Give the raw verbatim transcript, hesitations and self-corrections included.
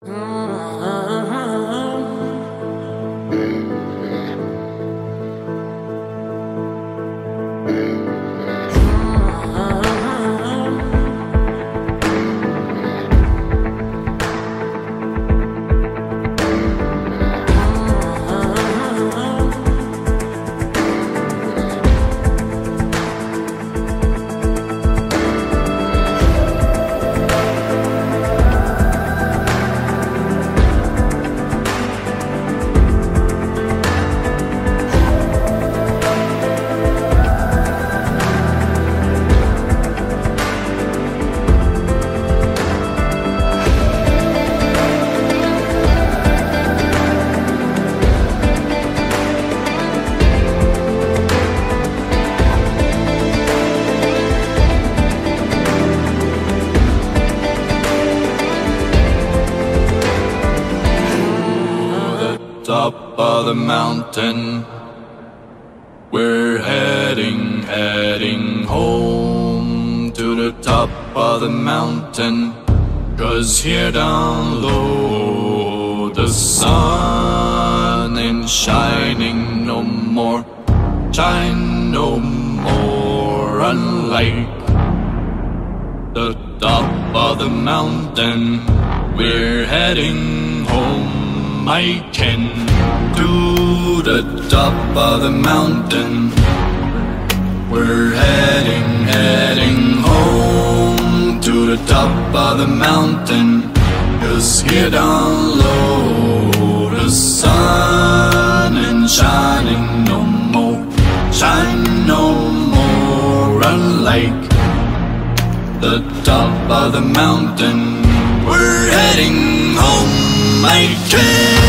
Top of the mountain, we're heading, heading home to the top of the mountain. 'Cause here down low, the sun ain't shining no more, shine no more. Unlike the top of the mountain, we're heading home. I can do the top of the mountain. We're heading, heading home to the top of the mountain. 'Cause here down low, the sun ain't shining no more, shine no more. Unlike the top of the mountain, we're heading home. I can